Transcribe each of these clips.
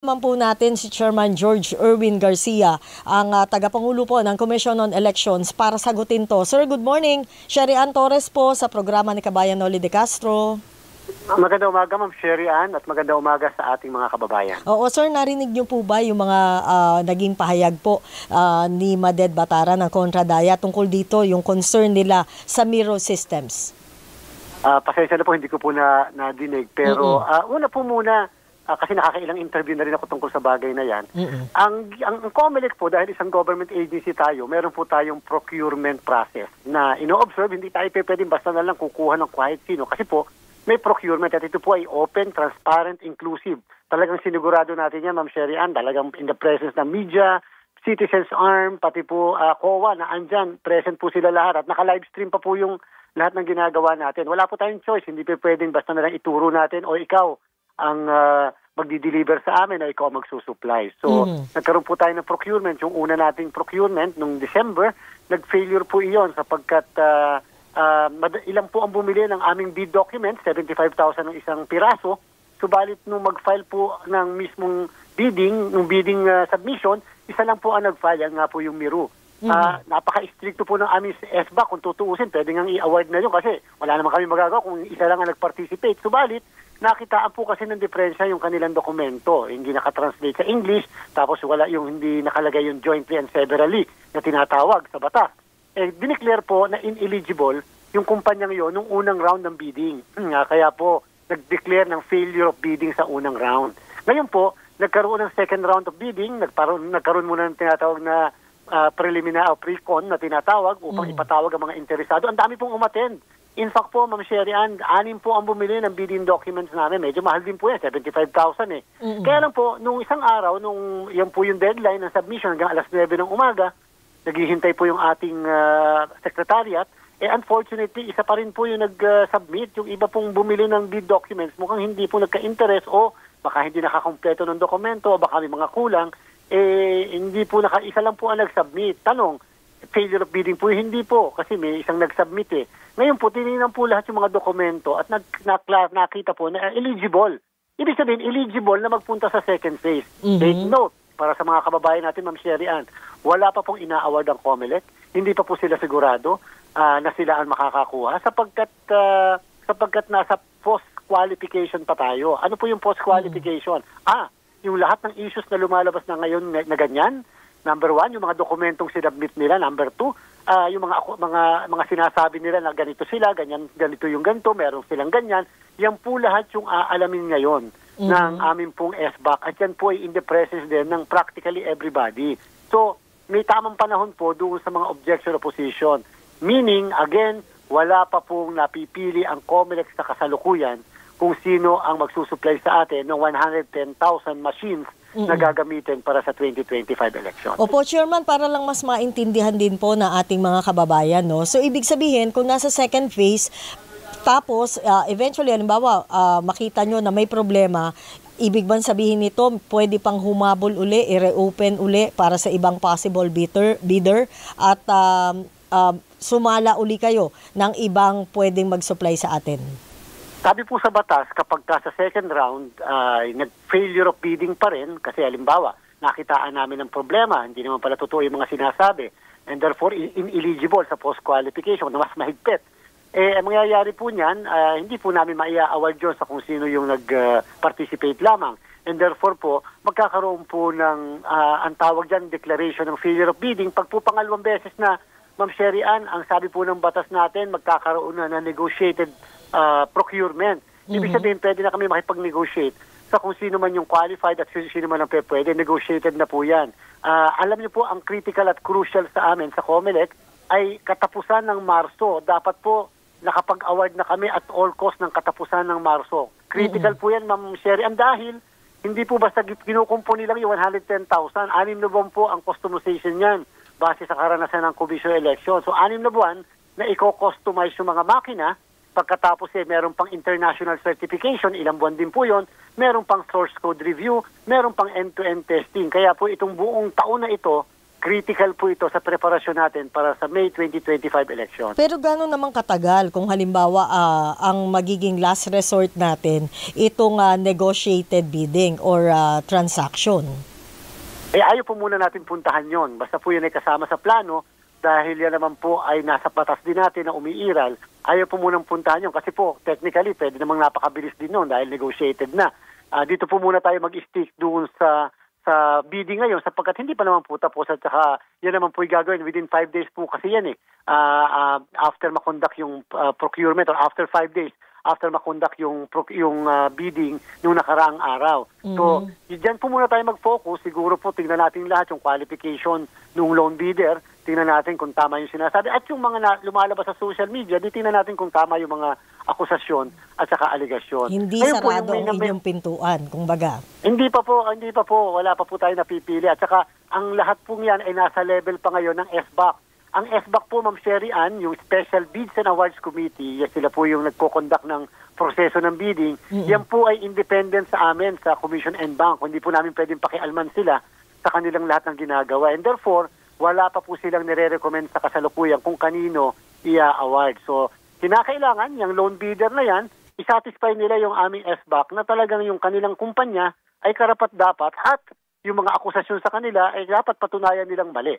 naman po natin si Chairman George Erwin Garcia, ang tagapangulo po ng Commission on Elections para sagutin to. Sir, good morning. Sherry Ann Torres po sa programa ni Kabayan Noli de Castro. Magandang umaga, Ma'am Sherry Ann, at magandang umaga sa ating mga kababayan. Oo, sir, narinig niyo po ba yung mga naging pahayag po ni Maded Batara ng Contra Daya tungkol dito, yung concern nila sa Miro systems? Pasensya na po, hindi ko po nadinig. Pero una po muna, kasi nakakailang interview na rin ako tungkol sa bagay na yan. Ang COMELEC po, dahil isang government agency tayo, meron po tayong procurement process na ino-observe. Hindi tayo pwedeng basta na lang kukuha ng kahit sino. Kasi po, may procurement at ito po ay open, transparent, inclusive. Talagang sinigurado natin yan, Ma'am Sherry Ann, talagang in the presence ng media, Citizens Arm, pati po COA na andyan, present po sila lahat at naka-livestream pa po yung lahat ng ginagawa natin. Wala po tayong choice, hindi po pwedeng basta na lang ituro natin o ikaw ang magdi-deliver sa amin o ikaw magsusupply. So, nagkaroon po tayo ng procurement. Yung una nating procurement nung December, nag-failure po iyon sapagkat ilang po ang bumili ng aming bid document, 75,000 ng isang piraso. Subalit nung mag-file po ng mismong bidding submission, isa lang po ang nag-file, yan nga po yung Miro. Napaka-stricto po ng aming SBAC kung tutuusin, pwede nga i-award na yun kasi wala naman kami magagawa kung isa lang ang nag-participate. Subalit, nakitaan po kasi ng diferensya yung kanilang dokumento. Hindi nakatranslate sa English, tapos wala yung hindi nakalagay yung jointly and severally na tinatawag sa batas. Dineclare po na ineligible yung kumpanyang yon nung unang round ng bidding. Kaya po, nag-declare ng failure of bidding sa unang round. Ngayon po, nagkaroon ng second round of bidding, nagkaroon muna ng tinatawag na preliminary o pre-con na tinatawag upang ipatawag ang mga interesado. Ang dami pong umattend. In fact po, Ma'am Sherry Ann, 6 po ang bumili ng bidding documents namin. Medyo mahal din po yan, 75,000 eh. Kaya lang po, nung isang araw, nung yan po yung deadline ng submission hanggang alas 9 ng umaga, naghihintay po yung ating secretariat. Unfortunately, isa pa rin po yung nag-submit. Yung iba pong bumili ng bid documents, mukhang hindi po nagka-interest o baka hindi nakakompleto ng dokumento o baka may mga kulang. Hindi po isa lang po ang nag-submit. Tanong, failure of bidding po, hindi po kasi may isang nag-submit eh. Ngayon po, tinignan po lahat yung mga dokumento at nakita po na eligible. Ibig sabihin, eligible na magpunta sa second phase. Take note, para sa mga kababayan natin, Ma'am Sherry Ann, wala pa pong ina-award ang COMELEC. Hindi pa po sila sigurado na sila ang makakakuha sapagkat nasa post-qualification pa tayo. Ano po yung post-qualification? Yung lahat ng issues na lumalabas na ngayon na ganyan. Number 1, yung mga dokumentong sinabmit nila. Number 2, yung mga sinasabi nila na ganito sila, ganito yung ganito, meron silang ganyan. Yan po lahat yung aalamin ngayon ng aming pong SBAC. At yan po ay in the presence din ng practically everybody. So, may tamang panahon po doon sa mga objection opposition. Meaning, again, wala pa pong napipili ang COMELEC sa kasalukuyan kung sino ang magsusupply sa atin ng 110,000 machines na gagamitin para sa 2025 election. Opo, Chairman, para lang mas maintindihan din po na ating mga kababayan, no? So, ibig sabihin, kung nasa second phase, tapos, eventually, halimbawa, makita nyo na may problema, ibig bang sabihin nito, pwede pang humabol uli, i-reopen uli para sa ibang possible bidder at sumala uli kayo ng ibang pwedeng mag-supply sa atin? Sabi po sa batas, kapag sa second round, nag-failure of bidding pa rin, kasi halimbawa, nakitaan namin ng problema, hindi naman pala totoo yung mga sinasabi, and therefore ineligible sa post-qualification na mas mahigpit. Ang mangyayari po niyan, hindi po namin maia-award yun sa kung sino yung nag-participate lamang. And therefore po, magkakaroon po ng, ang tawag dyan, declaration ng failure of bidding. Pag po pangalawang beses na, Ma'am Sherry Ann, ang sabi po ng batas natin, magkakaroon na negotiated procurement. Ibig sabihin, pwede na kami makipag-negotiate sa kung sino man yung qualified at sino man ang pwede. Negotiated na po yan. Alam niyo po, ang critical at crucial sa amin sa COMELEC ay katapusan ng Marso. Dapat po nakapag-award na kami at all cost ng katapusan ng Marso. Critical po yan, Ma'am Sherry. Dahil hindi po basta kinukumpo nilang yung 110,000. 6 na buwan po ang customization niyan base sa karanasan ng Commission Election. So 6 na buwan na i-customize yung mga makina. Pagkatapos meron pang international certification, ilang buwan din po yon, meron pang source code review, meron pang end-to-end testing. Kaya po itong buong taon na ito, critical po ito sa preparasyon natin para sa May 2025 election. Pero gano'n naman katagal kung halimbawa ang magiging last resort natin itong negotiated bidding or transaction? Ayaw po muna natin puntahan yon. Basta po yun ay kasama sa plano dahil yan naman po ay nasa batas din natin na umiiral. Ayaw po munang puntahan yun kasi po technically pwede namang napakabilis din nun dahil negotiated na. Dito po muna tayo mag-stick doon sa bidding ngayon sapagkat hindi pa naman po tapos at saka yan naman po gagawin within 5 days po kasi yan after makonduct yung procurement or after 5 days after makonduct yung bidding nung nakaraang araw. So, diyan po muna tayo mag-focus. Siguro po tingnan natin lahat yung qualification nung loan bidder, tingnan natin kung tama yung sinasabi at yung mga lumalabas sa social media, di tingnan natin kung tama yung mga akusasyon at saka aligasyon. Hindi ngayon sarado ang inyong pintuan, kumbaga. Hindi pa po, wala pa po tayo napipili at saka ang lahat pong yan ay nasa level pa ngayon ng SBAC. Ang SBAC po, Ma'am Sherry Ann, yung Special Bids and Awards Committee, sila po yung nagko-conduct ng proseso ng bidding, yan po ay independent sa amin, sa Commission and Bank. Hindi po namin pwedeng pakialman sila sa kanilang lahat ng ginagawa. And therefore, wala pa po silang nire-recommend sa kasalukuyan kung kanino i-award. So, kinakailangan, yung loan bidder na yan, isatisfy nila yung aming SBAC na talagang yung kanilang kumpanya ay karapat-dapat at yung mga akusasyon sa kanila ay dapat patunayan nilang mali.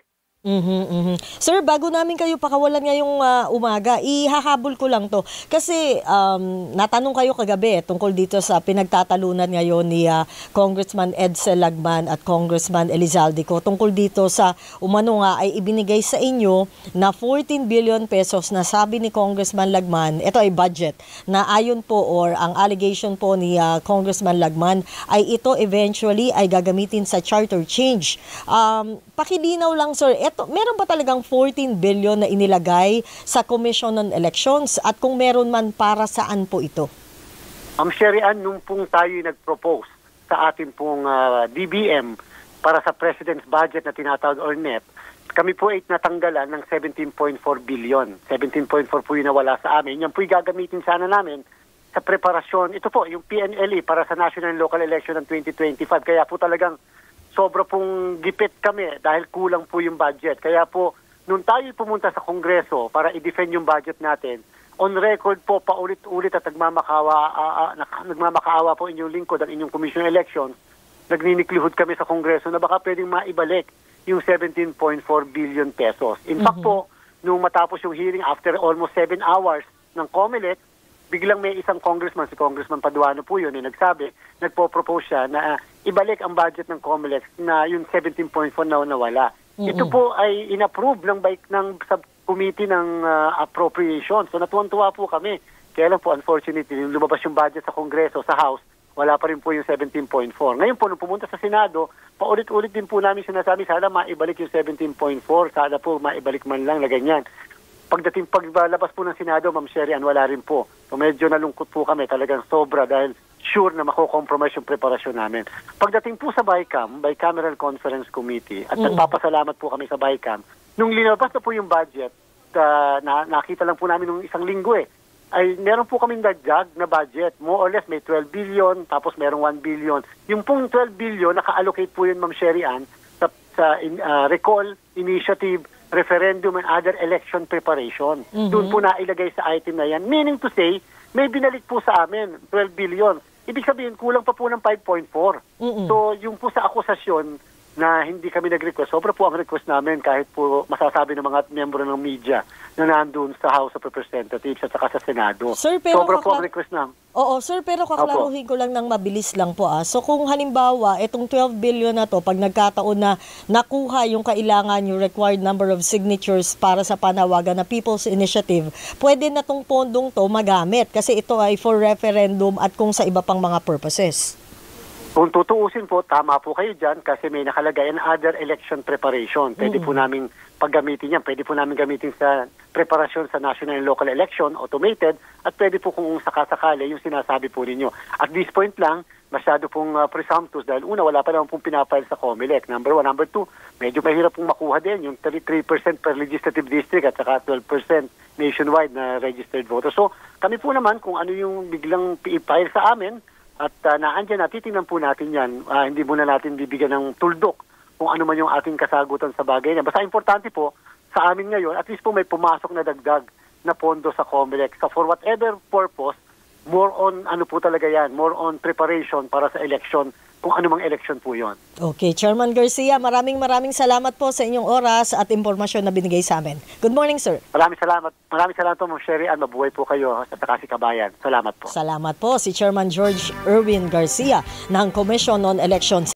Sir, bago namin kayo pakawalan ngayong umaga, ihahabol ko lang to. Kasi natanong kayo kagabi tungkol dito sa pinagtatalunan ngayon ni Congressman Edsel Lagman at Congressman Elizalde Co. Tungkol dito sa umano nga ay ibinigay sa inyo na 14 billion pesos na sabi ni Congressman Lagman, ito ay budget, na ayon po or ang allegation po ni Congressman Lagman ay ito eventually ay gagamitin sa charter change. Pakilinaw lang, sir, meron ba talagang 14 billion na inilagay sa Commission on Elections at kung meron man, para saan po ito? Sherry Ann, nung pong tayo nag-propose sa ating pong DBM para sa President's Budget na tinatawag or NEP, kami po ay natanggalan ng 17.4 billion. 17.4 po yung nawala sa amin. Yan po yung gagamitin sana namin sa preparasyon. Ito po, yung PNLE para sa National and Local Election ng 2025. Kaya po talagang sobra pong gipit kami dahil kulang po yung budget. Kaya po, nung tayo pumunta sa Kongreso para i-defend yung budget natin, on record po, paulit-ulit at nagmamakaawa po inyong lingkod ang inyong Commission on Elections, nagninikluhod kami sa Kongreso na baka pwedeng maibalik yung 17.4 billion pesos. In fact po, nung matapos yung hearing after almost 7 hours ng COMELEC, biglang may isang congressman, si Congressman Paduano po yun, nagpo-propose siya na ibalik ang budget ng COMELEC na yung 17.4 na nawala. Ito po ay inapprove ng subcommittee ng appropriation. So natuwan-tuwa po kami. Kaya lang po, unfortunately, yung lumabas yung budget sa Kongreso, sa House, wala pa rin po yung 17.4. Ngayon po, nung pumunta sa Senado, paulit-ulit din po namin sinasabi, sana maibalik yung 17.4, sana po maibalik man lang na ganyan. Paglabas po ng Senado, Ma'am Sherry Ann, wala rin po. So medyo nalungkot po kami, talagang sobra dahil sure na mako-compromise yung preparasyon namin. Pagdating po sa BICAM, Bicameral Conference Committee, at nagpapasalamat po kami sa BICAM, nung linabas na po yung budget, nakita lang po namin nung isang linggo ay meron po kaming dagdag na budget. More or less may 12 billion, tapos merong 1 billion. Yung pong 12 billion, naka-allocate po yun, Ma'am Sherry Ann, sa recall, initiative, referendum and other election preparation. Doon po nailagay sa item na yan. Meaning to say, may binalik po sa amin, 12 billion. Ibig sabihin, kulang pa po ng 5.4. So, yung po sa akusasyon na hindi kami nag-request, sobra po ang request namin kahit po masasabi ng mga miyembro ng media na nandun sa House of Representatives at saka sa Senado. Sir, pero sobra po ang request namin. Oo, sir, pero kaklaruhin ko lang ng mabilis lang po. So kung halimbawa, itong 12 billion na to, pag nagkataon na nakuha yung kailangan, yung required number of signatures para sa panawagan na People's Initiative, pwede na tong pondong to magamit kasi ito ay for referendum at kung sa iba pang mga purposes. Kung tutuusin po, tama po kayo dyan kasi may nakalagay an other election preparation. Pwede po namin paggamitin yan. Pwede po namin gamitin sa preparasyon sa national and local election, automated, at pwede po kung sakasakali yung sinasabi po ninyo. At this point lang, masyado pong presumptuous dahil una, wala pa naman pong pinapile sa COMELEC. Number 1. Number 2, medyo mahirap pong makuha din yung 33% per legislative district at saka 12% nationwide na registered voters. So kami po naman kung ano yung biglang i-file sa amin, at naandyan, titingnan po natin yan. Hindi muna natin bibigyan ng tuldok kung ano man yung ating kasagutan sa bagay na. Basta importante po, sa amin ngayon, at least po may pumasok na dagdag na pondo sa COMELEC. So for whatever purpose, more on ano po talaga yan, more on preparation para sa election, kung ano mang election po yon. Okay, Chairman Garcia, maraming salamat po sa inyong oras at impormasyon na binigay sa amin. Good morning, sir. Maraming salamat po, Ma'am Sherry Ann. Mabuhay po kayo sa Takasi Kabayan. Salamat po. Salamat po si Chairman George Erwin Garcia ng Commission on Elections.